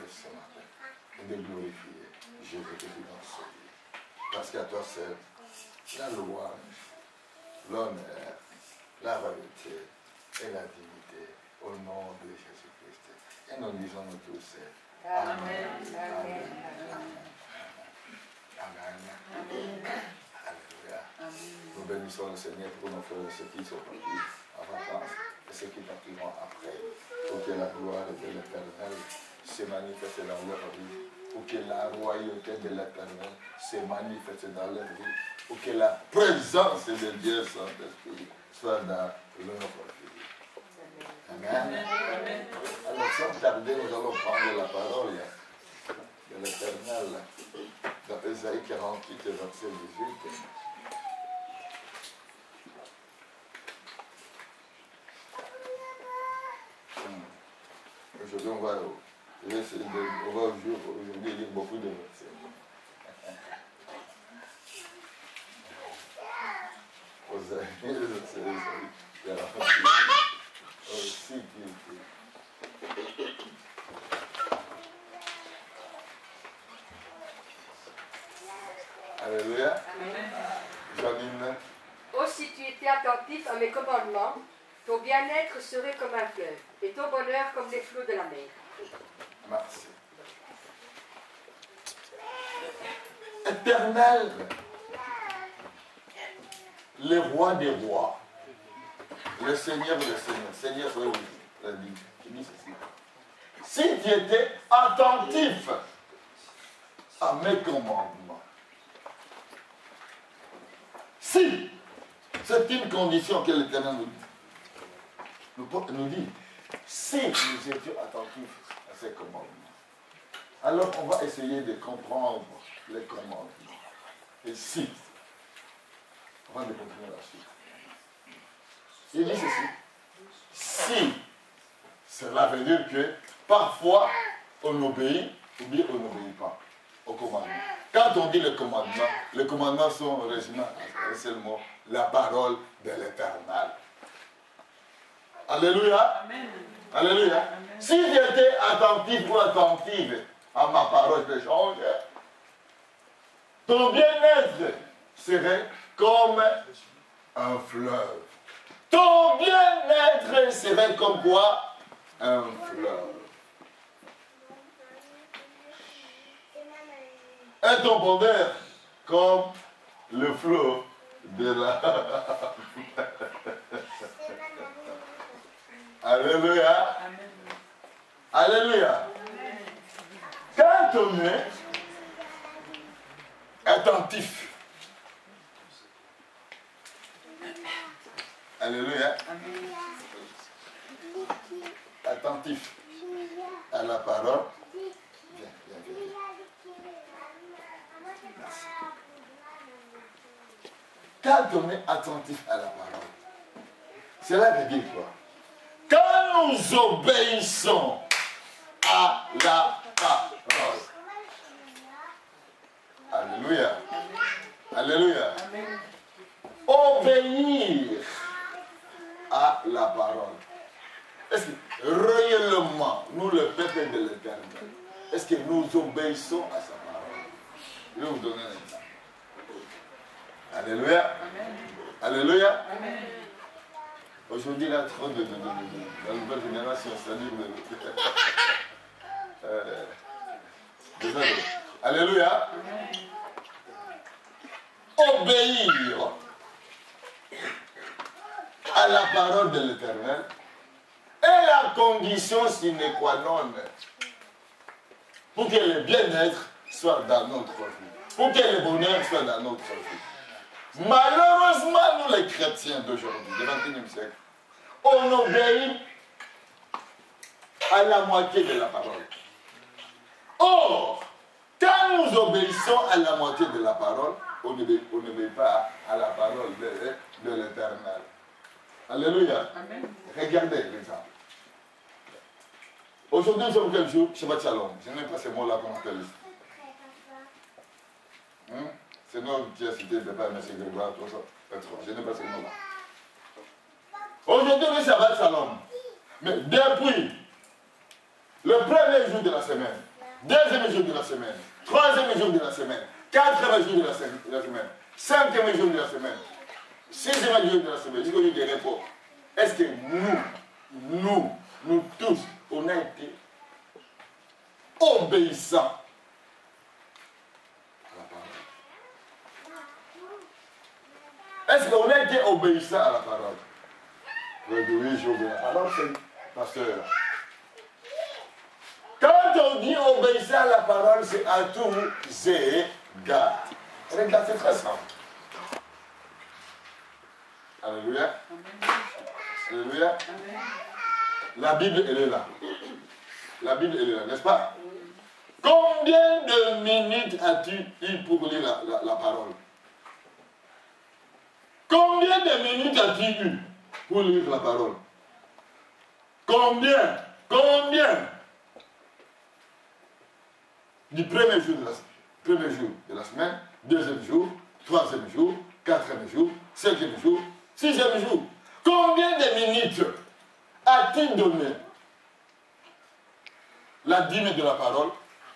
ce matin et de glorifier Jésus-Christ dans ce lieu. Parce qu'à toi seul, la louange, l'honneur, la royauté et la dignité au nom de Jésus-Christ. Et nous disons nous tous, Amen. Amen. Amen. Amen. Amen. Alléluia. Nous bénissons le Seigneur pour nos frères et ceux qui sont partis en vacances et ceux qui partiront après. Pour que la gloire de l'Éternel se manifeste dans leur vie. Pour que la royauté de l'Éternel se manifeste dans leur vie. Pour que la présence de Dieu Saint-Esprit soit dans leur vie. Amen. Amen. Alors sans tarder, nous allons prendre la parole de l'Éternel dans Ésaïe 48, verset 18. Aujourd'hui, on va aujourd'hui lire beaucoup de versets. Alléluia. Janine. Oh, si tu étais attentif à mes commandements, ton bien-être serait comme un fleuve, et ton bonheur comme les flots de la mer. Merci. Éternel, le roi des rois, le Seigneur des seigneurs, Seigneur, oui, il dit ceci. Si tu étais attentif à mes commandements, si, c'est une condition que l'Éternel nous dit, si nous étions attentifs à ces commandements, alors on va essayer de comprendre les commandements. Et si, avant de continuer la suite, il dit ceci, si, cela veut dire que parfois on obéit ou bien on n'obéit pas au commandement. Quand on dit les commandements sont résumés à un seul mot, la parole de l'Éternel. Alléluia. Amen. Alléluia. Amen. Si j'étais attentif ou attentive à ma parole de changer, ton bien-être serait comme un fleuve. Ton bien-être serait comme quoi? Un fleuve. Et ton bonheur comme le flot de la... Alléluia. Alléluia. Quand on est attentif, alléluia, attentif à la parole, viens. Merci. Quand on est attentif à la parole, cela veut dire quoi? Quand nous obéissons à la parole. Alléluia. Alléluia. Obéir à la parole. Est-ce que réellement, nous le peuple de l'Éternel, est-ce que nous obéissons à sa parole? Je vais vous donner un exemple. Alléluia. Alléluia. Aujourd'hui, il y a trop de la nouvelle génération, c'est-à-dire désolé. Alléluia. Obéir à la parole de l'Éternel est la condition sine qua non pour que le bien-être soit dans notre vie, pour que le bonheur soit dans notre vie. Malheureusement, nous les chrétiens d'aujourd'hui, du XXIe siècle, on obéit à la moitié de la parole. Or, quand nous obéissons à la moitié de la parole, on n'obéit pas à la parole de l'Éternel. Alléluia. Amen. Regardez l'exemple. Aujourd'hui, nous sommes quel jour? Shabbat Shalom. Je n'aime pas ces mots-là qu'on appelle. C'est nous qui a cité de pas M. Grégoire, tout ça. Je n'aime pas ces mots-là. Aujourd'hui, c'est Shabbat Shalom. Mais depuis le premier jour de la semaine, deuxième jour de la semaine, troisième jour de la semaine, quatrième jour de la semaine, cinquième jour de la semaine, sixième jour de la semaine, jusqu'au jour de repos. Est-ce que nous tous, on a été obéissants à la parole? Est-ce qu'on a été obéissants à la parole? Oui, j'obéis à la parole, pasteur. Quand on dit obéissant à la parole, c'est à tous égards. Regarde, c'est très simple. Alléluia. Alléluia. La Bible, elle est là. La Bible, elle est là, n'est-ce pas? Combien de minutes as-tu eu pour lire la parole? Combien de minutes as-tu eu pour lire la parole? Combien? Du premier jour de la semaine, deuxième jour, troisième jour, quatrième jour, cinquième jour, sixième jour. Combien de minutes a-t-il donné la dîme de la parole?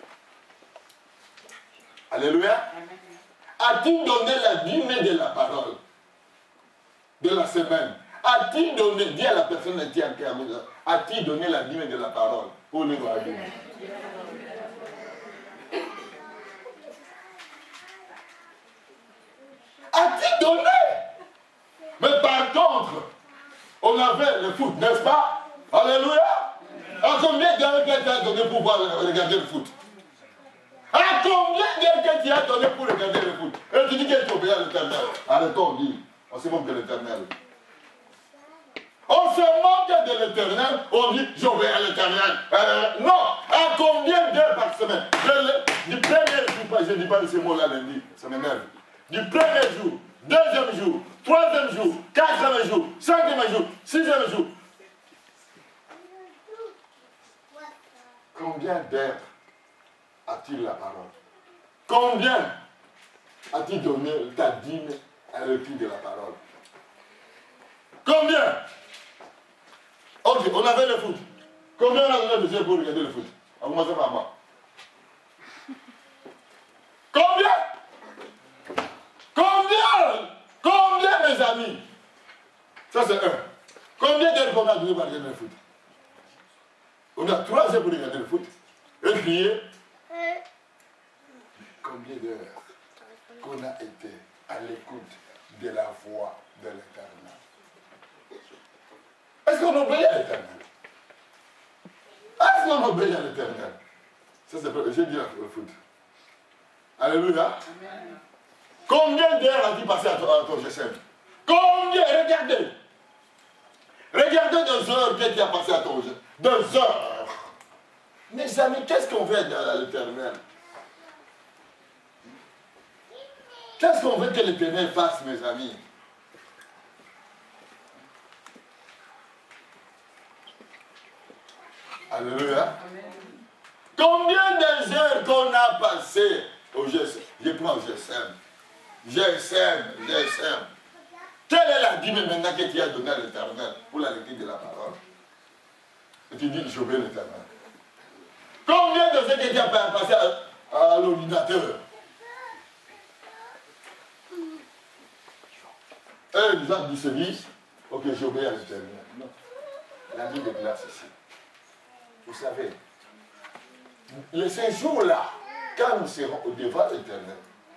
Alléluia. A-t-il donné la dîme de la parole de la semaine? A-t-il donné, dis à la personne qui est en cœur, a-t-il donné la dîme de la parole pour lire la dîme? A-t-il donné? Mais par contre, on avait le foot, n'est-ce pas? Alléluia! À combien d'heures que tu as donné pour regarder le foot? À combien d'heures que tu as donné pour regarder le foot? Et tu dis que tu obéis à l'Éternel. Arrêtons, on dit. On se moque de l'Éternel. On se moque de l'Éternel, on dit j'obéis à l'Éternel. Non! À combien d'heures par semaine? Du premier jour, je ne dis pas de ces mots-là lundi, ça m'énerve. Du premier jour, deuxième jour, troisième jour, quatrième jour, cinquième jour, sixième jour. Combien d'heures a-t-il la parole? Combien a-t-il donné ta dîme à l'écrit de la parole? Combien? Ok, on avait le foot. Combien on a donné de pour regarder le foot? On commence par moi. Combien? Combien, mes amis? Ça, c'est un. Combien d'heures qu'on a donné pour regarder le foot? On a 3 heures pour regarder le foot. Et prier. Combien d'heures qu'on a été à l'écoute de la voix de l'Éternel? Est-ce qu'on obéit à l'Éternel? Est-ce qu'on obéit à l'Éternel? Ça, c'est j'ai dit le foot. Alléluia. Amen. Combien d'heures as-tu passé à ton GSM? Combien? Regardez. Regardez 2 heures que tu as passé à ton GSM. 2 heures. Mes amis, qu'est-ce qu'on veut à l'Éternel? Qu'est-ce qu'on veut que l'Éternel fasse, mes amis? Alléluia. Combien d'heures qu'on a passé au GSM? Je prends au GSM. GSM. Quelle est la dîme maintenant que tu as donnée à l'Éternel pour la lecture de la parole? Et tu dis, j'obéis à l'Éternel. Combien de heures que tu as passé à l'ordinateur? Et les gens se disent, ok, j'obéis à l'Éternel. Non. La vie de glace ici. Vous savez, ces jours-là, quand nous serons au devant de l'Éternel,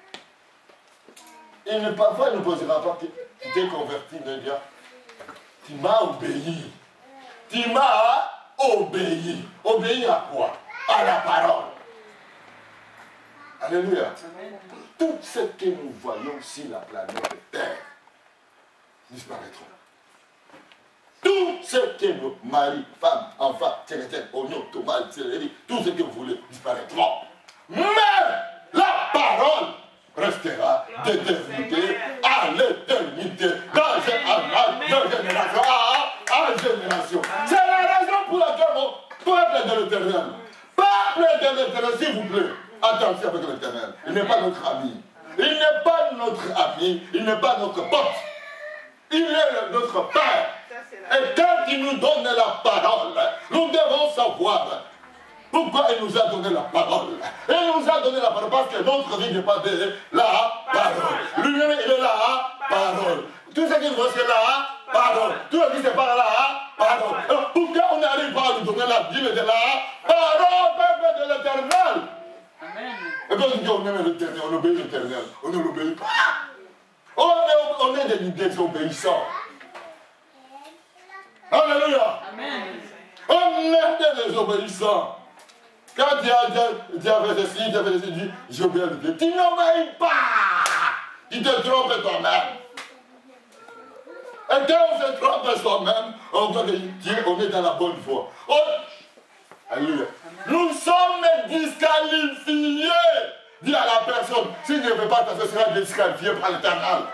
parfois il ne posera pas, tu t'es converti, de dire, tu m'as obéi. Tu m'as obéi. Obéi à quoi? À la parole. Alléluia. Tout ce que nous voyons sur la planète Terre disparaîtront. Tout ce que nos maris, femmes, enfants, tchérétènes, oignons, tomates, céleri, tout ce que vous voulez disparaîtront. Mais la parole restera d'éternité à l'éternité, de génération en génération. C'est la raison pour laquelle mon peuple de l'Éternel, peuple de l'Éternel, s'il vous plaît, attention avec l'Éternel. Il n'est pas notre ami. Il n'est pas notre ami. Il n'est pas notre pote. Il est notre Père. Et quand il nous donne la parole, nous devons savoir Pourquoi il nous a donné la parole? Il nous a donné la parole parce que notre vie n'est pas de la parole. Lui-même, il est la parole. Tout ce qu'il veut, c'est la parole. Tout ce qui se parle la parole. Pourquoi on n'arrive pas à lui donner la Bible de la parole, peuple de l'Éternel? Amen. Et quand on dit on aime l'Éternel, on obéit l'Éternel, on ne l'obéit pas. On est des désobéissants. Alléluia. Amen. On est des désobéissants. Quand tu as fait ceci, tu as fait ceci, tu dis, j'obéis à Dieu. Tu n'obéis pas. Tu te trompes toi-même. Et quand on se trompe soi-même, on doit dire on est dans la bonne voie. Alléluia. Nous sommes disqualifiés. Dis à la personne, si tu ne fais pas, tu seras disqualifié par l'Éternel.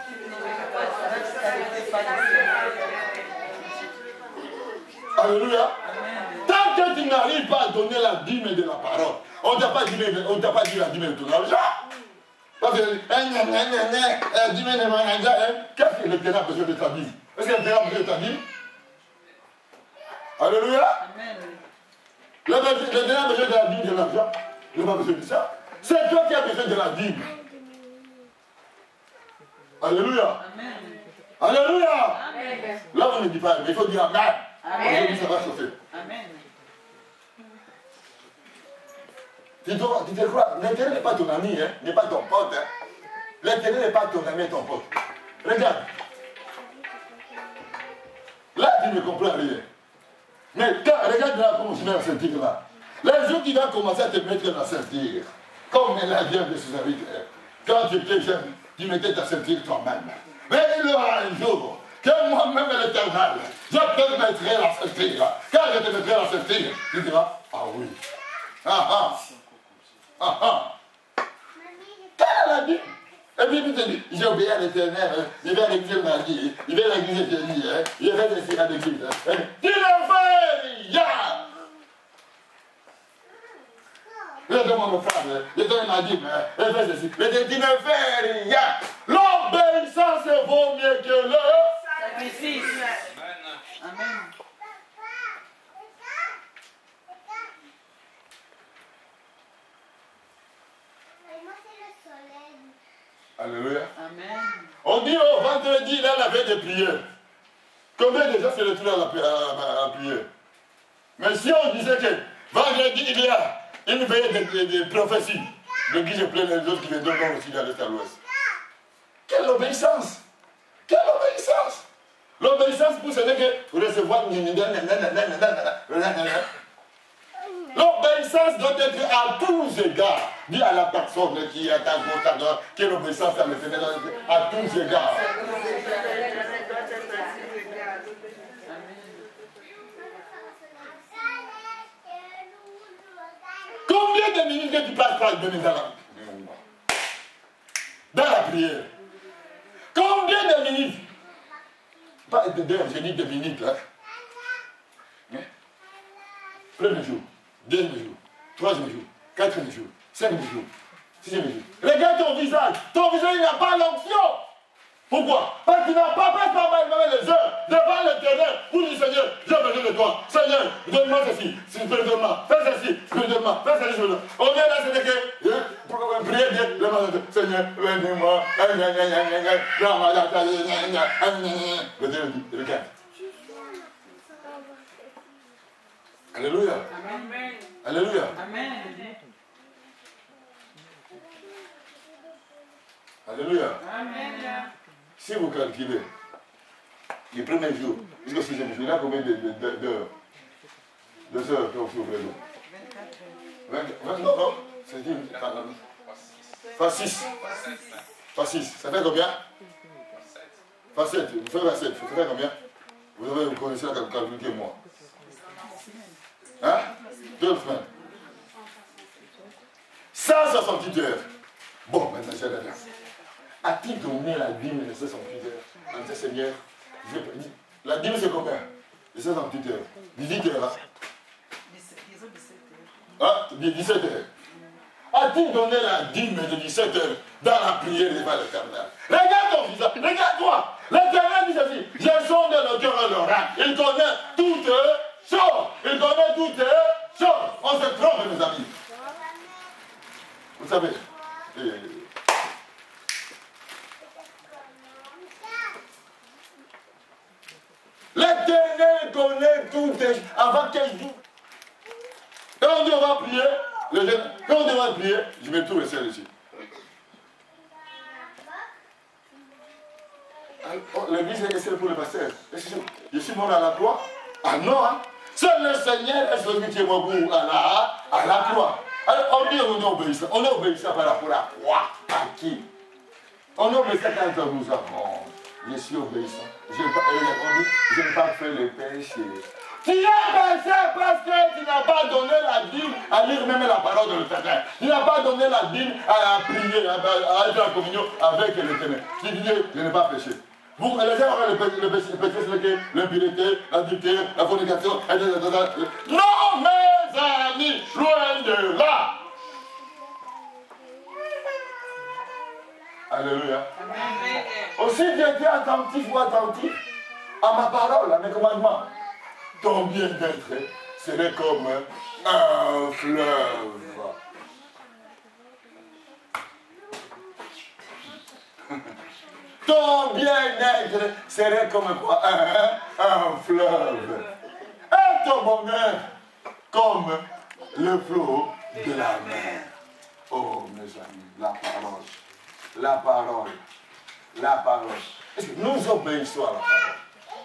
Alléluia. Tant que tu n'arrives pas à donner la dîme de la parole, on ne t'a pas dit la dîme de ton argent. Parce que, dîme de mon argent, qu'est-ce que l'Éternel a besoin de ta dîme? Est-ce que l'Éternel a besoin de ta dîme? Alléluia. L'Éternel a besoin de la dîme de l'argent. Il n'a pas besoin de ça. C'est toi qui as besoin de la dîme. Alléluia. Alléluia. Là, on ne dit pas, mais il faut dire Amen. Aujourd'hui, ça va chauffer. Amen. Tu te crois, l'Éternel n'est pas ton ami, hein, n'est pas ton pote. Hein. L'Éternel n'est pas ton ami et ton pote. Regarde. Là, tu ne comprends rien. Mais quand, regarde là comment je mets la ceinture là. Les jours qui vont commencer à te mettre la ceinture, comme la vient de ses serviteurs, quand tu étais jeune, tu mettais ta ceinture toi-même. Mais il y aura un jour que moi-même l'Éternel, je te mettrai la ceinture. Quand je te mettrai la ceinture, tu diras, ah oui. Ah ah. Ah ah. Qu'elle a dit. Et puis il te dit, j'ai obéi à l'Éternel, il va à l'église mardi, il va à l'église jeudi, il va dessus à l'église. Tu ne fais rien. Je demande aux femmes, je donne ma dîme, je fais ceci. Mais tu ne fais rien. L'obéissance vaut mieux que le Sacrifice. Amen. Alléluia. Amen. On dit au vendredi, là, la veille de prière. Combien de gens se retrouvent à prier? Mais si on disait que vendredi, il y a une veille de prophétie, de qui je plains les autres qui viendront aussi dans l'Est à l'Ouest. Quelle obéissance! Quelle obéissance! L'obéissance pour ce n'est que recevoir. L'obéissance doit être à tous égards. Dis à la personne qui est à ta gauche, à droite, quelle obéissance à l'Éternel à tous égards. Combien de minutes que tu passes par donner dans la prière? Combien de minutes? Pas d'heures, j'ai dit de minutes. Hein? Premier jour, deuxième jour, troisième jour, quatrième jour, cinquième jour, sixième jour. Regarde ton visage il n'a pas l'onction. Pourquoi? Parce qu'il n'a pas fait mal les heures devant l'Éternel pour dire Seigneur, j'ai besoin de toi. Seigneur, donne-moi ceci, spirituellement, fais ceci, spirituellement, fais ceci, spirituellement. On est là, c'est que prier Dieu, demande Seigneur, aide-moi, le Dieu dit, regarde. Alléluia. Amen. Alléluia. Amen. Alléluia. Amen. Si vous calculez, les premiers jours, jusqu'au sixième jour, il y a combien d'heures? 2 heures que vous ouvrez l'eau. 24. Non, non. C'est dit. Pas 6. Pas 6. Ça fait combien? Pas 7. Vous faites pas 7. Ça fait combien? Vous connaissez la calcul que moi. Hein? 2 semaines. 168 heures. Bon, maintenant, j'ai la grâce. A-t-il donné la dîme de 68 heures? En dit, Seigneur, la dîme c'est combien? De 68 heures. 18 heures, hein? 17 heures. A-t-il donné la dîme de 17 heures dans la prière devant l'Éternel? Regarde ton visage, regarde-toi. L'Éternel dit ceci, je sonde le cœur et l'oreille. Il connaît toutes choses. Il connaît toutes choses. On se L'Éternel connaît toutes tes choses avant qu'elles jouent. Quand on dit on va prier, quand on dit on va prier, je mets tout le ciel ici. L'église est pour le pasteur. Je suis mort à la croix? Ah non, hein? Seul le Seigneur est celui qui est mort à la croix. Alors on dit on est obéissant. On est obéissant par rapport à la croix. À qui? On est obéissant quand nous avons. Je suis obéissant. Je n'ai pas fait le péché. Tu as péché parce que tu n'as pas donné la dîme à lire même la parole de l'Éternel. Tu n'as pas donné la dîme à prier, à être en communion avec l'Éternel. Tu dis, je n'ai pas péché. Vous, les gens auraient le péché, c'est que l'impureté, l'adultère, la fornication, etc. Non, mes amis, loin de là. Alléluia. Amen. Aussi, tu étais attentif ou attentif à ma parole, à mes commandements. Ton bien-être serait comme un fleuve. Ton bien-être serait comme quoi? Un fleuve. Et ton bonheur comme le flot de la mer. Oh mes amis, la parole. La parole. La parole. Est-ce que nous obéissons à la parole?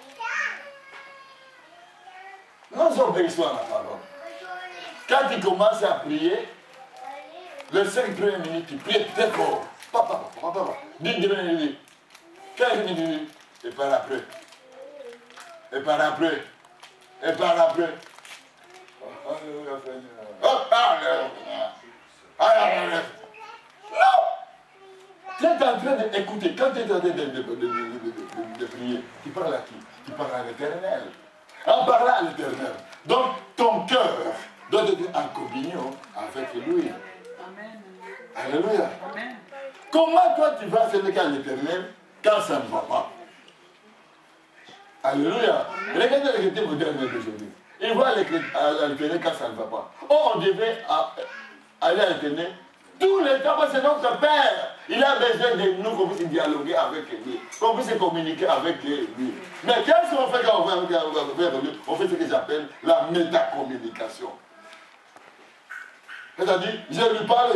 Nous obéissons à la parole. Quand tu commences à prier, les 5 premières minutes, tu pries très fort. Papa. Dis. 15 minutes. Et par après. Alléluia, Seigneur. Alléluia. Non! Tu es en train d'écouter. Quand tu es en train de prier, tu parles à qui? Tu parles à l'Éternel. En parlant à l'Éternel. Donc, ton cœur doit être en communion avec lui. Amen. Alléluia. Amen. Comment toi tu vas faire à l'Éternel quand ça ne va pas? Alléluia. Regardez les chrétiens modernes d'aujourd'hui. Ils voient à l'Éternel quand ça ne va pas. Oh, on devait aller à l'Éternel tous les temps parce que c'est notre Père. Il a besoin de nous qu'on puisse dialoguer avec lui, qu'on puisse communiquer avec lui. Mais qu'est-ce qu'on fait quand on va vers lui? On fait ce que j'appelle la métacommunication. C'est-à-dire, je lui parle.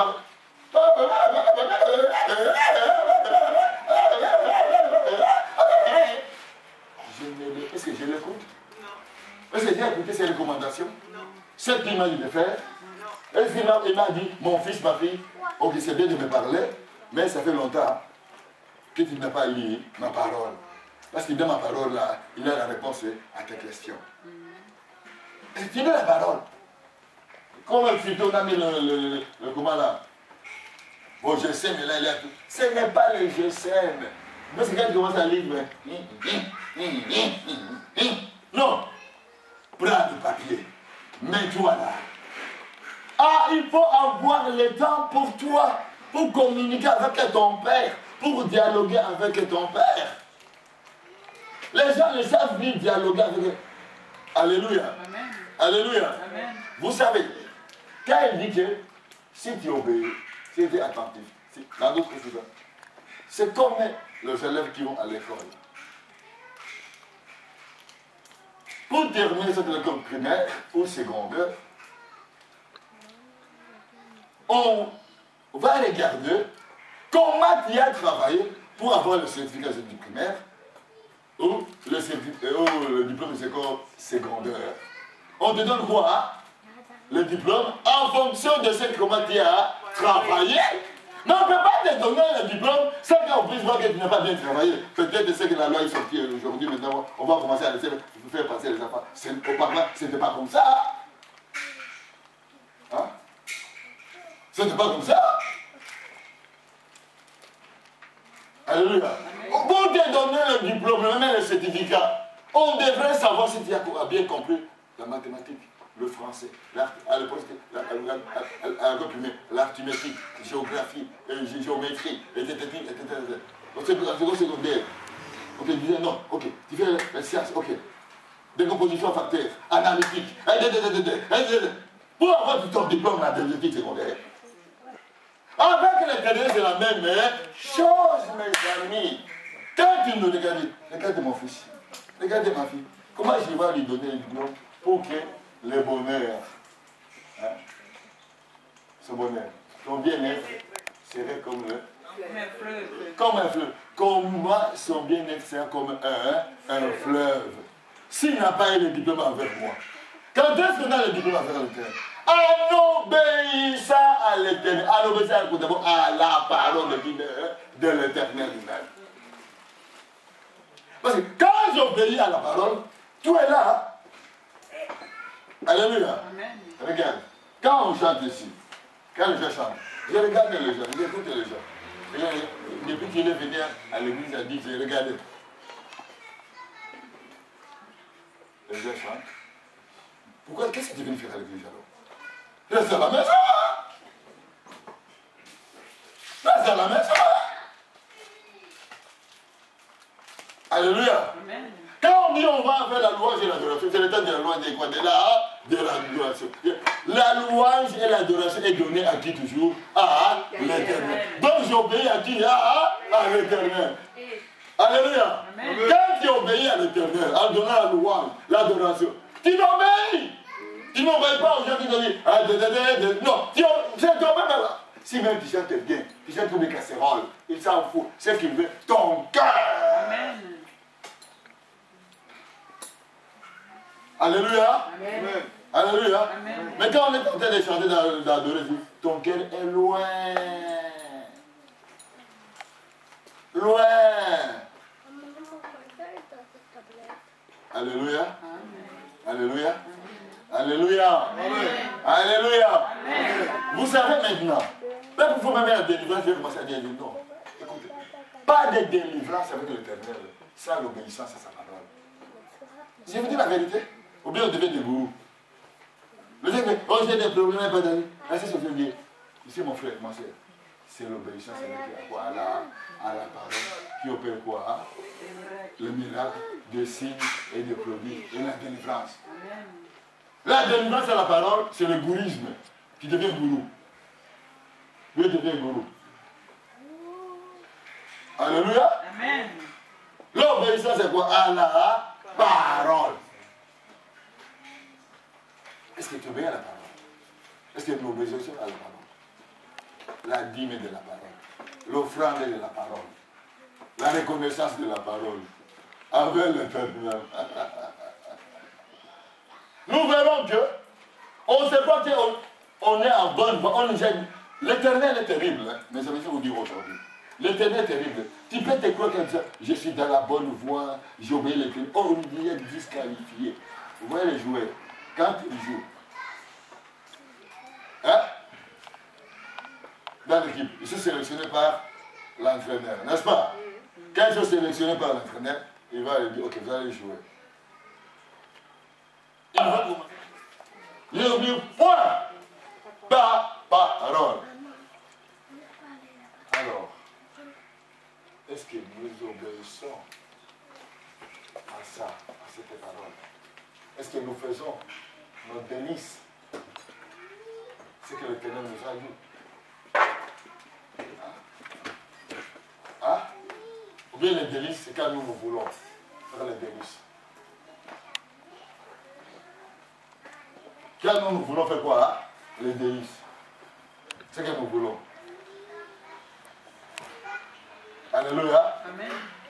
Est-ce que je l'écoute? Non. Est-ce que j'ai écouté ses recommandations? Non. Ce qu'il m'a dit de faire? Non. Est-ce qu'il m'a dit, mon fils, ma fille, ok, c'est bien de me parler, mais ça fait longtemps que tu n'as pas lu ma parole. Parce que dans ma parole, là, il a la réponse à tes questions. Et tu as la parole. Comme un futur, on a mis le comment là? Bon, je sais, mais là, il a tout. Ce n'est pas le je sais. Parce que quand tu commences à lire, non. Prends le papier. Mets-toi là. Ah, il faut avoir le temps pour toi, pour communiquer avec ton Père, pour dialoguer avec ton Père. Les gens ne savent ni dialoguer avec eux. Alléluia. Amen. Alléluia. Amen. Vous savez, quand il dit que si tu obéis, si tu es attentif, dans d'autres choses, c'est comme les élèves qui vont à l'école. Pour terminer cette école primaire ou secondaire, on va regarder comment tu as travaillé pour avoir le certificat du primaire ou le diplôme de l'école secondaire. On te donne quoi? Le diplôme en fonction de ce comment tu as travaillé. Mais on ne peut pas te donner le diplôme sans qu'on puisse voir que tu n'as pas bien travaillé. Peut-être c'est que la loi est sortie aujourd'hui, maintenant on va commencer à laisser faire passer les enfants. Auparavant, ce n'était pas comme ça. Hein? Ce n'était pas comme ça. Alléluia. Pour te donner le diplôme, même le certificat, on devrait savoir si tu as bien compris la mathématique, le français, l'arithmétique, géographie, géométrie, etc. Au secondaire, on te disait non, ok, tu fais la science, ok. Décomposition facteur, analytique, pour avoir ton diplôme en études secondaires. Avec les cadets, c'est la même chose, mes amis. Quand tu nous regardes, regarde mon fils. Regardez ma fille. Comment je vais lui donner le diplôme pour que le bonheur, hein, ce bonheur, ton bien-être serait comme comme un fleuve. Comme moi, son bien-être serait comme un fleuve. S'il n'a pas eu le diplôme avec moi, quand est-ce qu'on a le diplôme avec l'Éternel? En obéissant à l'Éternel, en obéissant à la parole de l'Éternel lui-même. Parce que quand j'obéis à la parole, tout est là. Alléluia. Regarde, quand on chante ici, quand les gens chantent, je regarde les gens, j'écoute les gens. Depuis qu'il est venu à l'église, il a dit, j'ai regardé. Les gens chantent. Pourquoi? Qu'est-ce que tu viens faire à l'église alors? Reste à la maison. Reste à la maison. Alléluia. Amen. Quand on dit on va faire la louange et l'adoration, c'est le temps de la louange et quoi? De l'adoration. La louange et l'adoration est donnée à qui toujours? À l'Éternel. Donc j'obéis à qui? À l'Éternel. Alléluia. Amen. Quand tu obéis à l'Éternel, en donnant la louange, l'adoration, tu m'obéis. Tu n'obéis pas aux gens qui te disent non, c'est toi-même là. Si même tu chantes bien, tu chantes pour des casseroles, il s'en fout. C'est qu'il veut ton cœur. Amen. Alléluia. Amen. Alléluia. Amen. Mais quand on est en train de chanter d'adorer, ton cœur est loin. Loin. Alléluia. Alléluia. Alléluia. Alléluia. Vous savez maintenant, même pour vous-même la délivrance, je vais commencer à dire non. Écoutez, pas de délivrance avec l'Éternel sans l'obéissance à sa parole. Je vous dis la vérité. Ou bien on devient des gourous. Vous dites, oh j'ai des problèmes, pas d'amis. C'est ce que je veux dire. Ici mon frère, ma soeur, c'est l'obéissance à la parole qui opère quoi? Le miracle, des signes et des produits et la délivrance. La délivrance à la parole, c'est le gourisme qui devient gourou. Lui devient gourou. Alléluia. Amen. L'obéissance, c'est quoi? À la parole. Est-ce que tu obéis à la parole? Est-ce que tu obéis à la parole? La dîme de la parole. L'offrande de la parole. La reconnaissance de la parole. Avec l'Éternel. Nous verrons que on ne sait pas qu'on est en bonne voie. L'Éternel est terrible, hein? Mais ça veut dire vous dire aujourd'hui. L'Éternel est terrible. Tu peux te croire comme ça. Je suis dans la bonne voie, j'obéis l'Éternel. Oh, il est disqualifié. Vous voyez les joueurs, quand ils jouent, hein? Dans l'équipe, ils sont sélectionnés par l'entraîneur, n'est-ce pas? Quand ils sont sélectionnés par l'entraîneur, il va lui dire, ok, vous allez jouer. Il va commencer. Il va dire, point, pas parole. Alors, est-ce que nous obéissons à ça, à cette parole? Est-ce que nous faisons nos délices? C'est que l'Éternel nous a dit. Hein? Ou bien les délices, c'est quand nous voulons faire les délices. Quand nous voulons faire quoi? Hein? Les délices. C'est ce que nous voulons. Alléluia. Amen.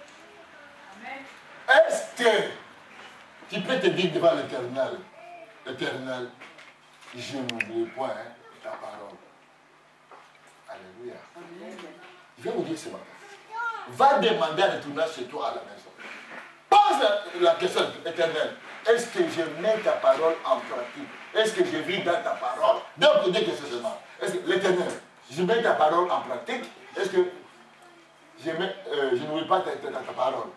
Est-ce que tu peux te dire devant l'Éternel, l'Éternel, je n'oublie point ta parole. Alléluia. Amen. Je vais vous dire ce matin. Va demander à retourner chez toi à la maison. Pose la question éternelle. Est-ce que je mets ta parole en pratique? Est-ce que je vis dans ta parole? Donc, dès que c'est seulement. Est-ce que l'Éternel, je mets ta parole en pratique? Est-ce que je n'oublie pas ta parole?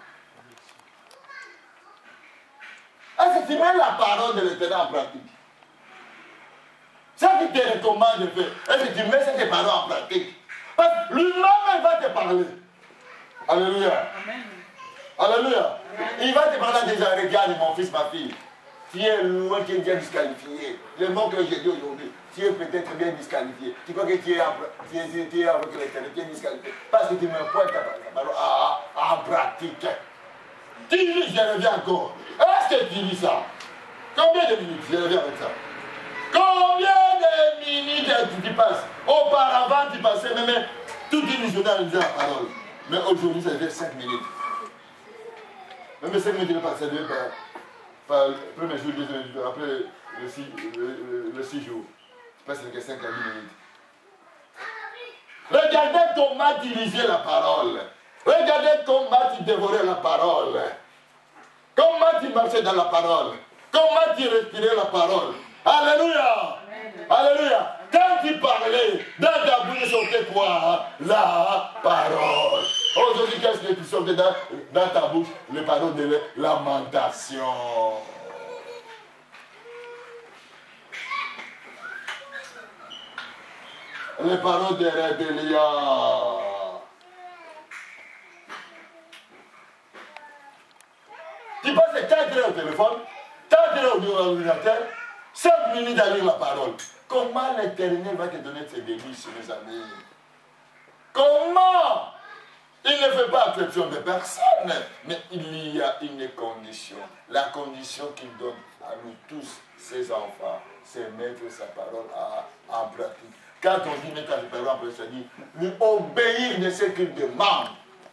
Est-ce que tu mets la parole de l'Éternel en pratique? Ça qui te recommande de faire. Est-ce que tu mets cette parole en pratique? Parce que lui-même va te parler. Alléluia. Amen. Alléluia. Amen. Il va te parler déjà. Regarde mon fils, ma fille. Tu es loin, tu es déjà disqualifié. Le mot que j'ai dit aujourd'hui, tu es peut-être bien disqualifié. Tu crois que tu es avec l'Éternel, tu es disqualifié. Parce que tu ne mets pas ta parole en pratique. Tu lis, je reviens encore. Est-ce que tu lis ça? Combien de minutes? Je reviens avec ça. Combien de minutes tu passes? Auparavant, tu passais même toute une journée à lire la parole. Mais aujourd'hui, ça fait 5 minutes. Même 5 minutes, ça devait par le premier jour, le deuxième jour, après le 6 jours. Tu passes que 5 à 10 minutes. Regardez comment tu lisais la parole. Regardez comment tu dévorais la parole. Comment tu marchais dans la parole. Comment tu respirais la parole. Alléluia. Alléluia. Quand tu parlais, dans ta bouche sortait quoi? La parole. Aujourd'hui, qu'est-ce que tu sortais dans ta bouche? Les paroles de lamentation. Les paroles de rébellion. Tu passes 4 heures au téléphone, 4 heures au ordinateur, 5 minutes à lire la parole. Comment l'Éternel va te donner ses délices, mes amis? Comment? Il ne fait pas exception de personne, mais il y a une condition. La condition qu'il donne à nous tous, ses enfants, c'est mettre sa parole en pratique. Quand on dit mettre sa parole en pratique, ça dit lui obéir de ce qu'il demande.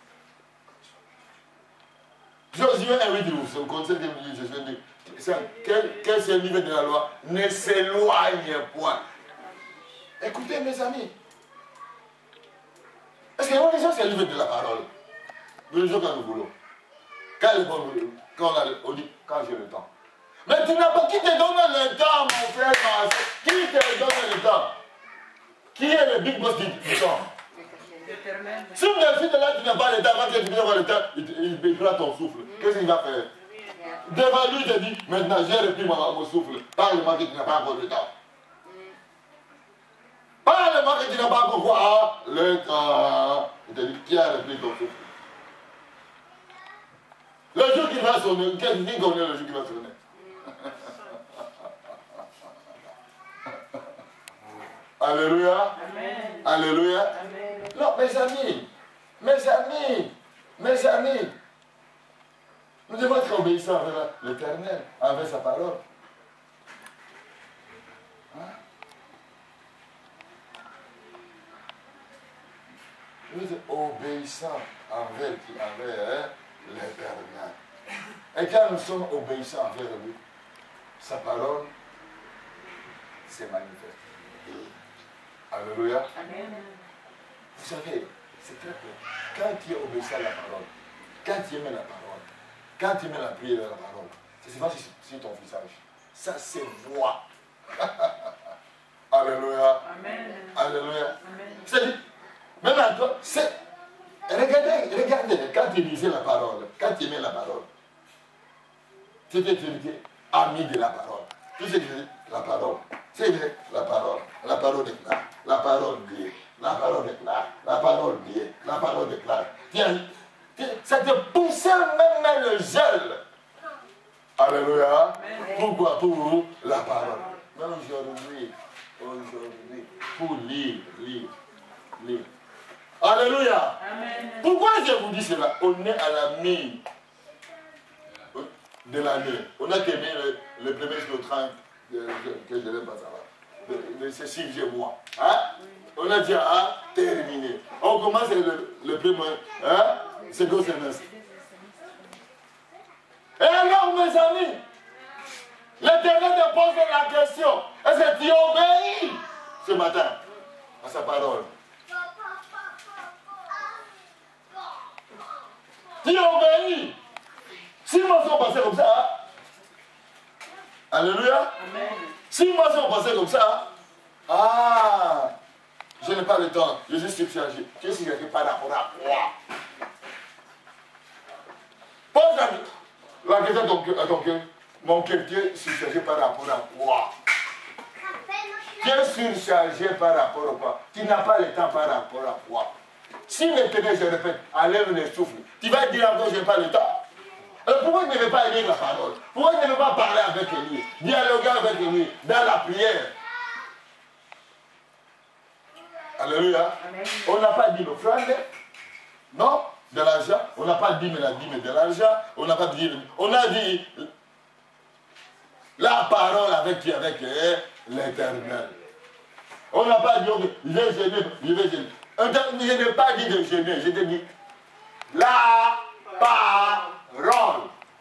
Josué 1:8, vous connaissez Josué dit, quel c'est le niveau de la loi? Ne s'éloigne point. Écoutez mes amis, est-ce que nous disons c'est le niveau de la parole? Nous disons quand nous voulons. Quand on dit quand j'ai le temps. Mais tu n'as pas qui te donne le temps, mon frère, ma soeur? Qui te donne le temps? Qui est le big boss du temps? Si le fils de là, tu n'as pas le temps, quand tu n'as pas le temps, il prend ton souffle. Qu'est-ce qu'il va faire? Devant lui, il te dit, maintenant j'ai repris mon souffle. Parle-moi que tu n'as pas encore le temps. Parle-moi que tu n'as pas encore quoi? Le temps. Il te dit, qui a repris ton souffle? Le jour qui va sonner, qui connaît le jour qui va sonner? Alléluia. Amen. Alléluia. Amen. Non, mes amis, nous devons être obéissants envers l'Éternel, envers sa parole. Hein? Nous devons être obéissants envers l'Éternel. Et quand nous sommes obéissants envers lui, sa parole se manifeste. Alléluia. Amen. Vous savez, c'est très clair. Quand tu es obéissant à la parole, quand tu aimes la parole, quand tu aimes la prière de la parole, ça se passe sur ton visage. Ça se voit. Alléluia. Amen. Alléluia. C'est-à-dire, même à toi, c'est. Regardez, quand tu lisais la parole, quand tu aimais la parole, tu étais ami de la parole. Tu sais que la parole. C'est vrai, la parole est là, la parole dit, la parole est là, la parole dit, la parole est là. Ça te poussait même le gel. Alléluia. Pourquoi? Pour la parole. Mais aujourd'hui, pour lire. Alléluia. Amen. Pourquoi je vous dis cela? On est à la mi de l'année. On a terminé le premier jour 30 que je n'aime pas savoir. De ces 6 mois. Hein? On a déjà terminé. On commence le premier second semestre. Et alors, mes amis, l'Éternel te pose la question. Est-ce que tu obéis ce matin à sa parole? Tu obéis. Si moi sont passés comme ça, alléluia. Amen. Si moi sont passés comme ça, je n'ai pas le temps, je suis surchargé. Tu es surchargé par rapport à quoi? Pose la question à ton cœur. Mon cœur, tu es surchargé par rapport à quoi? Tu es surchargé par rapport à quoi? Tu n'as pas le temps par rapport à quoi? Si maintenant, je répète, enlève le souffle, tu vas dire encore, je n'ai pas le temps. Alors pourquoi il ne veut pas lire la parole? Pourquoi il ne veut pas parler avec lui? Dialoguer avec lui dans la prière? Alléluia. Amen. On n'a pas dit l'offrande. Non? de l'argent. On n'a pas dit mais la dîme de l'argent. On n'a pas dit. On a dit la parole avec qui? Avec l'Éternel. On n'a pas dit je vais gêner, je vais gêner. Je n'ai pas dit de gêner, je t'ai dit la parole.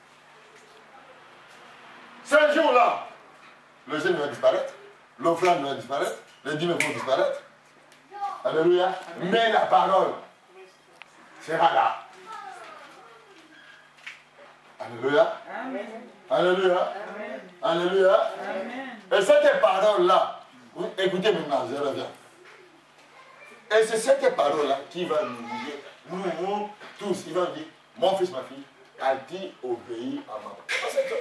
Ce jour-là, le jeûne va disparaître, l'offrande va disparaître, les dîmes vont disparaître. Alléluia. Mais la parole sera là. Alléluia. Amen. Alléluia. Amen. Alléluia. Amen. Et cette parole-là, écoutez maintenant, je reviens. Et c'est cette parole-là qui va nous dire, nous tous, il va dire, mon fils, ma fille, as-tu obéi à ma parole?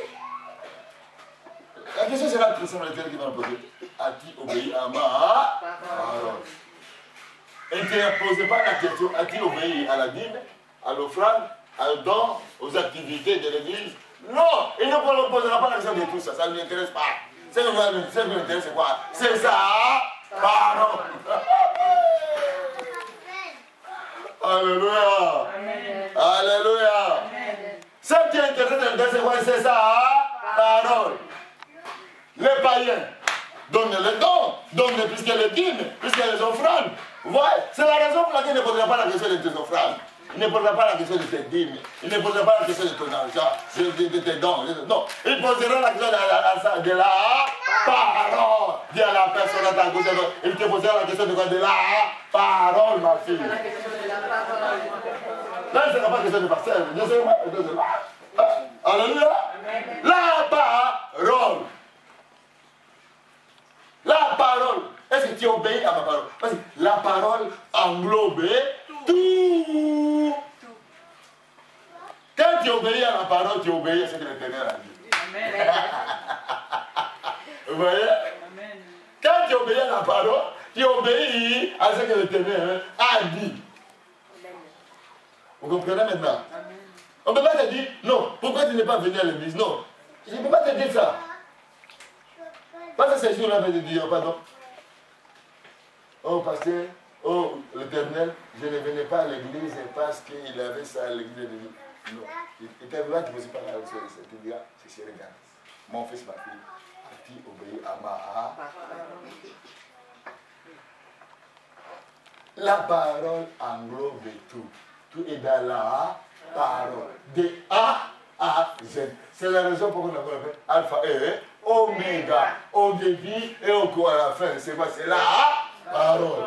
La question sera très simple, qui va nous poser. As-tu obéi à ma parole? Et tu ne poses pas la question, as-tu obéi à la dîme, à l'offrande, à don, aux activités de l'église? Non, il ne posera pas la question de tout ça, ça ne lui intéresse pas. Ce qui lui intéresse, c'est quoi? C'est ça, parole. Alléluia. Amen. Alléluia. Amen. Ce qui est intéressant, c'est quoi? C'est ça, parole. Les païens donnent les dons, donnent plus que les dîmes, plus que les offrandes. Vous voyez? C'est la raison pour laquelle il ne posera pas la question de tes offrandes. Il ne posera pas la question de tes dîmes. Il ne posera pas la question de ton argent, de tes dons. Non. Il posera la question de la parole. Dis à la personne à ta côté. Il te posera la question de quoi? De la parole, ma fille. La question de la parole. Là, ce n'est pas question de pasteur. Alléluia. La parole. La parole. Est-ce que tu obéis à ma parole? Parce que la parole englobe tout. Quand tu obéis à la parole, tu obéis à ce que l'Éternel a dit. Amen. Vous voyez? Amen. Quand tu obéis à la parole, tu obéis à ce que l'Éternel a dit. Vous comprenez maintenant? Amen. On ne peut pas te dire, non, pourquoi tu n'es pas venu à l'église? Non, je ne peux pas te dire ça. Parce que ces jours-là, je vais te dire, pardon. Oh, pasteur, oh, l'Éternel, je ne venais pas à l'église parce qu'il avait ça à l'église de Dieu. Non. Il t'avait là qui ne pas là, il te dira, c'est chéri, regarde. Mon fils, ma fille, as-tu obéi à ma La parole englobe tout. Tout est dans la parole. De A à Z. C'est la raison pour laquelle on appelle alpha et oméga. Au début et au cours à la fin. C'est quoi? C'est la parole.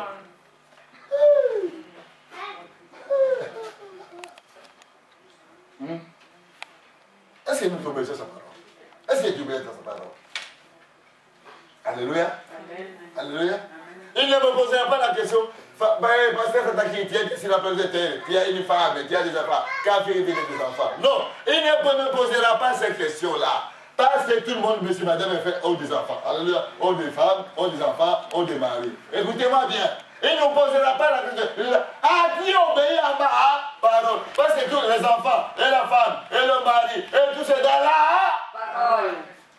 Est-ce que nous obéissons à sa parole? Est-ce que tu obéis à sa parole? Alléluia. Alléluia. Il ne me posera pas la question. Pasteur, tu as une femme, tu as des enfants. Quand tu as des enfants. Non, il ne me posera pas cette question-là. Parce que tout le monde, monsieur, madame, fait oh des enfants. Alléluia. Oh des femmes, oh des enfants, oh des maris. Écoutez-moi bien. Il ne posera pas la question. As-tu obéi à ma parole? Parce que tous les enfants, et la femme, et le mari, et tout c'est dans la Parole.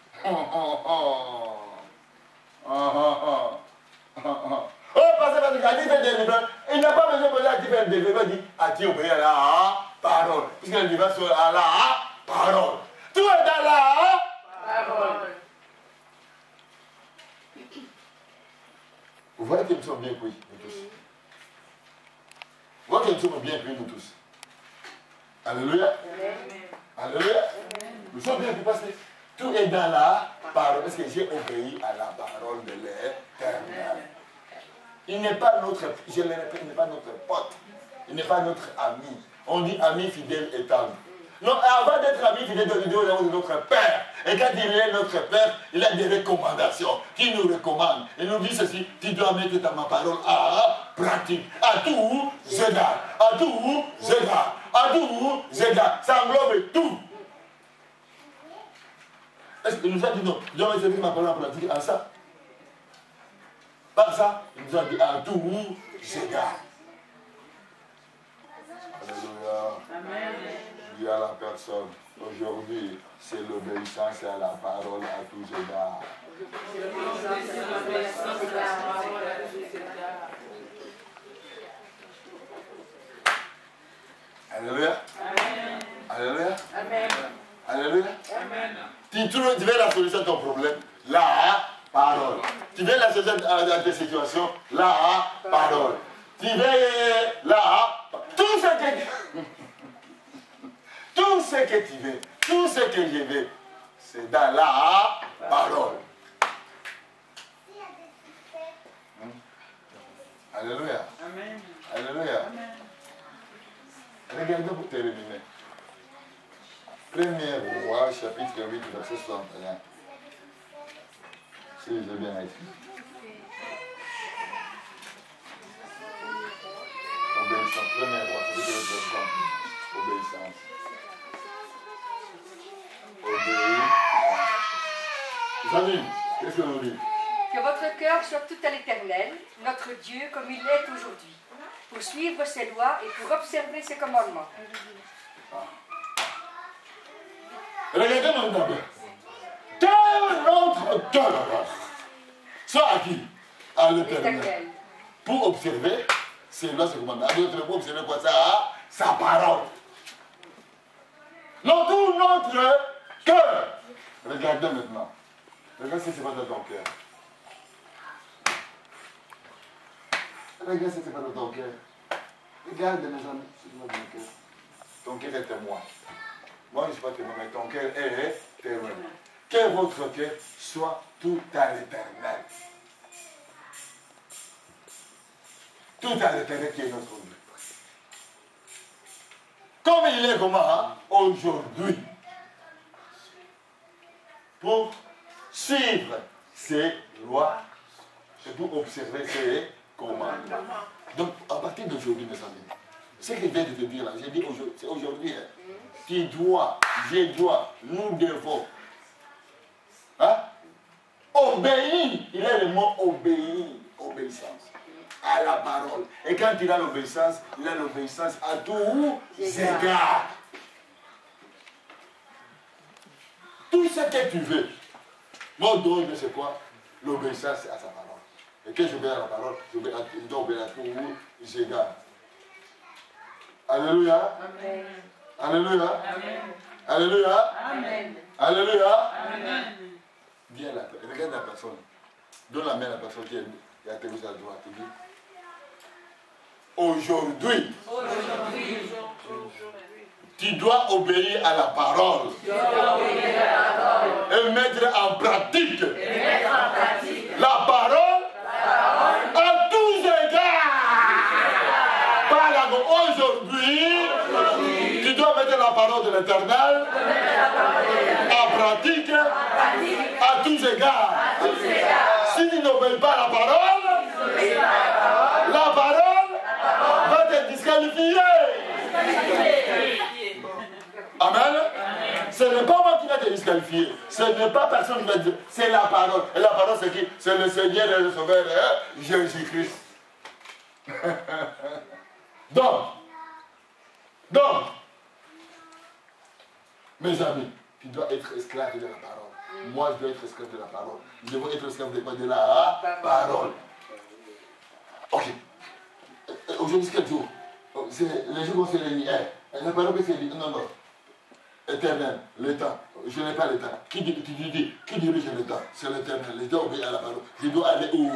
Oh, parce que quand il fait des livres, il n'a pas besoin de poser à qui fait des livres, il dit, as-tu obéi à la parole? Puisque les livres sont à la parole. Tout est dans la Parole. Vous voyez que nous sommes bien pris, nous tous. Vous voyez que nous sommes bien pris, nous tous. Alléluia. Alléluia. Nous sommes bien pris parce que tout est dans la parole. Parce que j'ai obéi à la parole de l'Éternel. Il n'est pas notre, je le répète, il n'est pas notre pote. Il n'est pas notre ami. On dit ami fidèle et tendre. Non, avant d'être ami fidèle de notre Père. Et quand il est notre Père, il a des recommandations qui nous recommande. Il nous dit ceci, tu dois mettre ma parole à pratique. À tous égards. À tous égards. À tous égards. Ça englobe tout. Est-ce qu'il nous a dit non, je dois mettre ma parole en pratique à ça? Par ça, il nous a dit à tous égards. Alléluia. Amen. Dis à la personne, aujourd'hui, c'est l'obéissance à la parole à tous égards. Alléluia. Amen. Alléluia. Amen. Alléluia. Amen. Tu veux la solution à ton problème, la parole. Tu veux la solution à tes situations, la parole. Tu veux la... Tout ce que tu veux, tout ce que je veux, c'est dans la parole. Alléluia. Amen. Alléluia. Amen. Regardez pour terminer. 1er Roi, chapitre 8, verset 61. Si j'ai bien écrit. Obéissance. 1er Roi, chapitre 8, verset 61. Obéissance. Obéir. Janine, qu'est-ce que nous dit? Que votre cœur soit tout à l'Éternel, notre Dieu, comme il l'est aujourd'hui, pour suivre ses lois et pour observer ses commandements. Regardez maintenant. Quel notre cœur soit à qui? À l'Éternel. Pour observer ses lois, ses commandements. D'autres mots, observer quoi ça? Sa parole. Non, tout notre cœur. Regardez maintenant. Regarde si c'est pas dans ton cœur. Regarde si c'est pas dans ton cœur. Regarde mes amis, c'est pas dans ton cœur. Ton cœur est témoin. Moi, je ne suis pas témoin, mais ton cœur est témoin. Que votre cœur soit tout à l'Éternel. Tout à l'Éternel qui est notre Dieu. Comme il est comment aujourd'hui. Pour suivre ses lois et pour observer ses commandements. Donc, à partir d'aujourd'hui, mes amis, ce que je viens de te dire là, j'ai dit aujourd'hui, c'est aujourd'hui. Hein, tu dois, je dois, nous devons obéir. Il a le mot obéir, obéissance à la parole. Et quand il a l'obéissance, il a l'obéissance à tous égards. Tout ce que tu veux. Mon don, c'est quoi? L'obéissance à sa parole. Et quand j'obéis à la parole, je dois obéir à tous égards. Alléluia. Amen. Alléluia. Amen. Alléluia. Amen. Alléluia. Amen. Viens là, regarde la personne. Donne la main à la personne qui est à tes à droite. Tu dis, aujourd'hui, tu dois obéir à la parole. Et mettre en pratique. La parole à tous égards. Aujourd'hui, tu dois mettre la parole de l'Éternel en pratique à tous égards. Si tu n'obéis pas à la parole va te disqualifier. Amen. Ce n'est pas moi qui vais te disqualifier. Ce n'est pas personne qui va te dire. C'est la parole. Et la parole, c'est qui? C'est le Seigneur et le Sauveur Jésus-Christ. Donc, mes amis, tu dois être esclave de la parole. Moi, je dois être esclave de la parole. Je dois être esclave de quoi? De la parole. Ok. Aujourd'hui, c'est quel jour? Les jours où c'est les niais. La parole que c'est dit. Non, non. Éternel, le temps. Je n'ai pas le temps. Qui dirige le temps? C'est l'Éternel. Je dois obéir à la parole. Je dois aller où?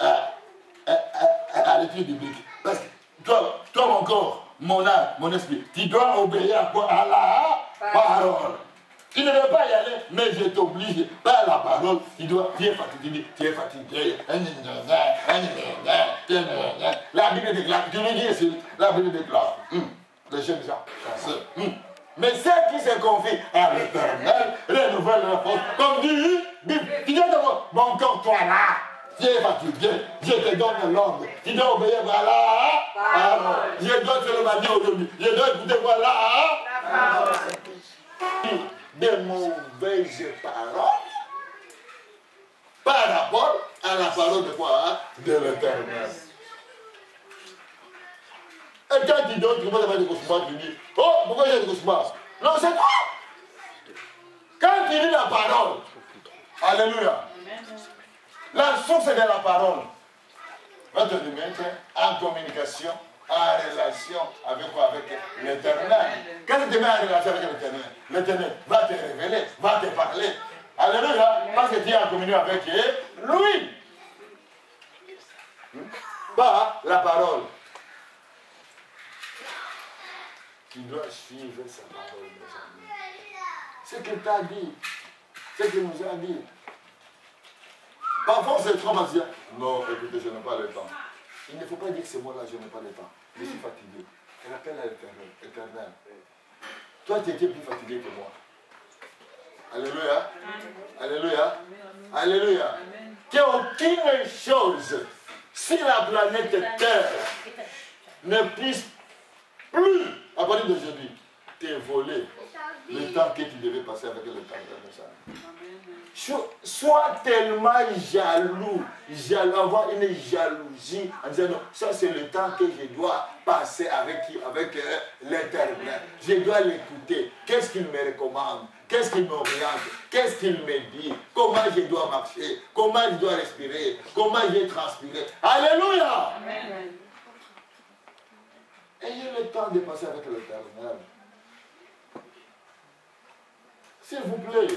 À l'étude biblique. Parce que toi, mon corps, mon âme, mon esprit, tu dois obéir à quoi? À la parole. Tu ne veux pas y aller, mais je t'oblige par la parole. Tu es fatigué, tu es fatigué. La Bible déclare, tu lui dis ici, la Bible déclare. Les jeunes gens, chanceux. Mais ceux qui se confient à l'Éternel renouvellent leur force. Comme dit, tu dis d'abord, mon corps, toi là, tu es fatigué, je te donne l'ordre. Tu dois obéir, voilà. Je dois te le dire aujourd'hui. Je dois écouter, voilà. De mauvaises paroles par rapport à la parole de quoi? De l'Éternel. Et quand tu donnes, tu ne peux pas des cauchemars, tu dis, oh, pourquoi il y a des cauchemars? Non, c'est toi. Quand tu lis la parole, alléluia, la source de la parole va te mettre en communication en relation avec quoi? Avec l'éternel. Quand tu te mets en relation avec l'éternel va te révéler, va te parler. Alléluia. Parce que tu es en communion avec lui. Pas la parole. Tu dois suivre sa parole, mes amis. Ce qu'il t'a dit, ce qu'il nous a dit. Parfois, on se trompe en se disant, non, écoutez, je n'ai pas le temps. Il ne faut pas dire ces mots-là, je n'ai pas le temps. Je suis fatigué. Rappelle à l'éternel. Toi, tu étais plus fatigué que moi. Alléluia. Alléluia. Alléluia. Qu'aucune chose sur la planète Terre ne puisse plus, à partir d'aujourd'hui, te voler le temps que tu devais passer avec l'éternel. Sois tellement jaloux, avoir une jalousie en disant non, ça c'est le temps que je dois passer avec l'éternel. Je dois l'écouter. Qu'est-ce qu'il me recommande? Qu'est-ce qu'il m'oriente? Qu'est-ce qu'il me dit? Comment je dois marcher? Comment je dois respirer? Comment je dois transpirer? Alléluia! Amen. Ayez le temps de passer avec l'éternel. S'il vous plaît,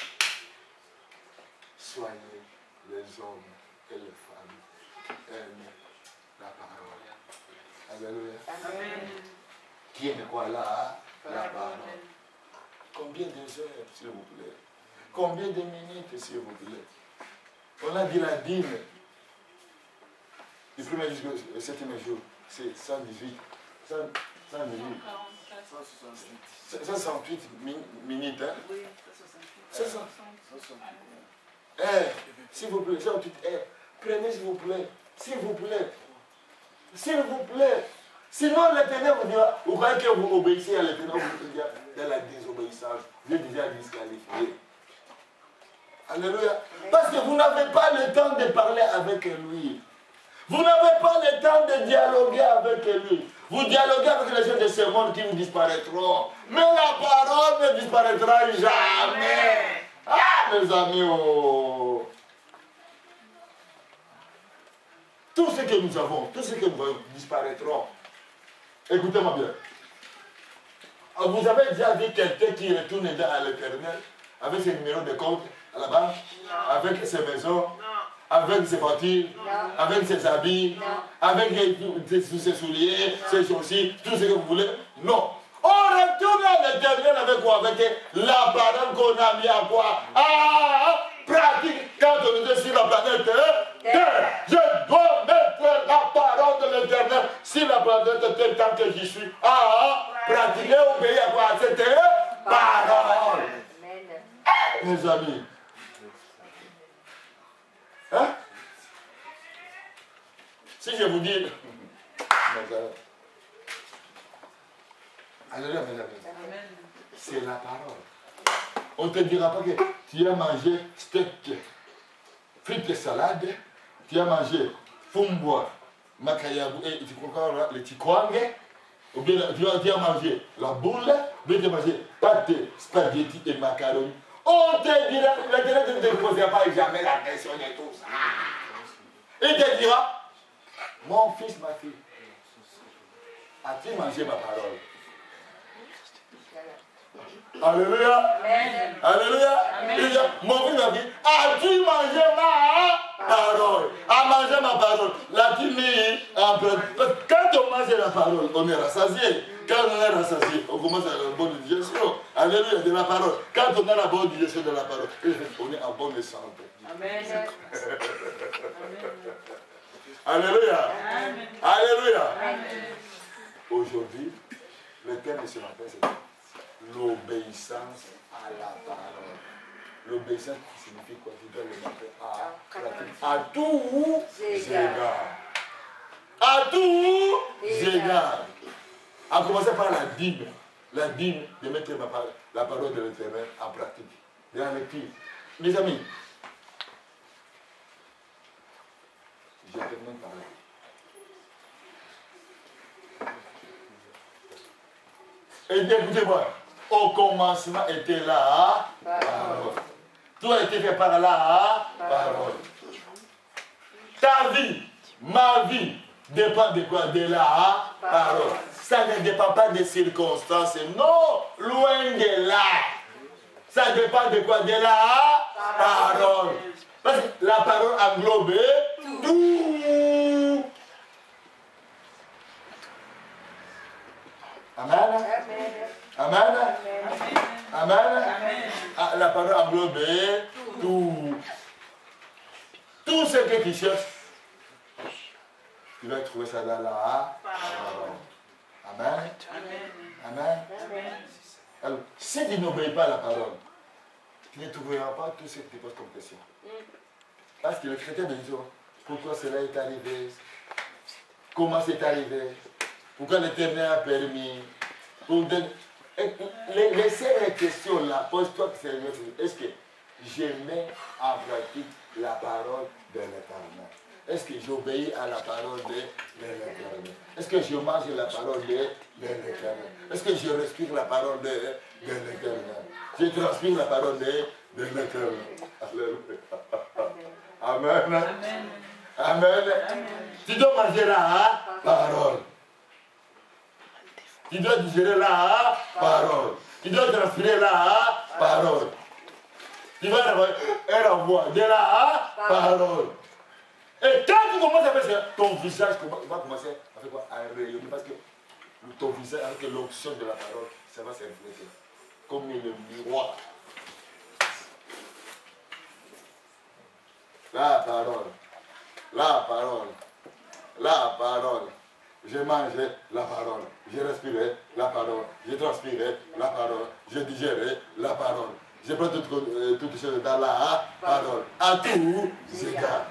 soyez les hommes et les femmes qui aiment la parole. Alléluia. Amen. Qui aime quoi là? La parole. Combien de heures, s'il vous plaît? Combien de minutes, s'il vous plaît? On a dit la dîme. Du premier jusqu'au 7e jour, c'est 118. 118. 168 minutes. Hein? Oui, 168. S'il vous plaît, 168. Prenez, s'il vous plaît. S'il vous plaît. S'il vous plaît. Sinon, l'éternel vous dira, vous croyez que vous obéissez à l'éternel, vous dira, dans la désobéissance, vous êtes déjà disqualifié. Alléluia. Parce que vous n'avez pas le temps de parler avec lui. Vous n'avez pas le temps de dialoguer avec lui. Vous dialoguez avec les gens de ce monde qui vous disparaîtront. Mais la parole ne disparaîtra jamais. Ah, mes amis, oh. Tout ce que nous avons, tout ce que nous voyons disparaîtront. Écoutez-moi bien. Vous avez déjà vu quelqu'un qui retourne à l'éternel avec ses numéros de compte à la banque, avec ses maisons, avec ses voitures, avec ses habits, avec ses souliers, ses chaussures, tout ce que vous voulez? Non. On retourne à l'éternel avec quoi? Avec la parole qu'on a mis à quoi? Pratique. Quand on est sur la planète Terre, je dois mettre la parole de l'éternel sur la planète Terre tant que j'y suis. Pratiquer, obéir à quoi? Cette parole. Mes amis. Hein? Si je vous dis, alléluia, mes amis, c'est la parole. On ne te dira pas que tu as mangé steak, frites et salade, tu as mangé fumbwa, makayabu et le tikwang, ou bien tu as mangé la boule, ou bien tu as mangé pâte, spaghetti et macaroni. On te dira, l'éternel ne te posera pas jamais la question de tout ça. Il te dira, mon fils, ma fille, as-tu mangé ma parole? Alléluia. Amen. Alléluia. Amen. Mon fils, ma fille, as-tu mangé ma parole? À manger ma parole. L'as-tu mis en pratique? Quand on mange la parole, on est rassasié. Quand on est rassasié, on commence à avoir une bonne digestion. Alléluia, de la parole. Quand on a la bonne digestion de la parole, on est en bonne santé. Amen. Alléluia. Amen. Alléluia. Amen. Aujourd'hui, le thème de ce matin, c'est l'obéissance à la parole. L'obéissance signifie quoi? Tu dois le mettre à tous égards. À tous égards. À commencer par la dîme. La dîme de mettre la parole de l'éternel en pratique. De la lecture. Mes amis, je termine par là. Et écoutez-moi, au commencement était la parole. Tout a été fait par la parole. Ta vie, ma vie, dépend de quoi? De la parole. Ça ne dépend pas des circonstances. Non, loin de là. Ça dépend de quoi? De la parole. Parce que la parole englobe tout. Amen. Amen. Amen. Ah, la parole englobe tout. Tout ce que tu cherches, tu vas trouver ça dans la parole. Amen. Amen. Alors, si tu n'obéis pas à la parole, tu ne trouveras pas tout ce que tu poses comme question. Parce que le chrétien me dit, pourquoi cela est arrivé? Comment c'est arrivé? Pourquoi l'Éternel a permis? Laissez les questions là, pose-toi sérieusement. Est-ce que je mets en pratique la parole de l'Éternel? Est-ce que j'obéis à la parole de l'Éternel? Est-ce que je mange la parole de l'Éternel? Est-ce que je respire la parole de l'Éternel? Je transpire la parole de l'Éternel. Amen. Amen. Tu dois manger la parole. Tu dois digérer la parole. Tu dois transpirer la parole. Tu vas avoir un renvoi de la parole. Et quand tu commences à faire ça, ton visage va commencer à faire quoi? À rayonner. Parce que ton visage, avec l'onction de la parole, ça va s'infléter. Comme le miroir. La parole. La parole. La parole. Je mangeais la parole. Je respirais la parole. Je transpirais la parole. Je digérais la parole. Je prends toutes choses dans la parole. À tous égards.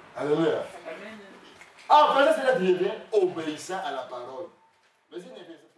Alléluia. En faisant cela, tu deviens obéissant à la parole. Mais si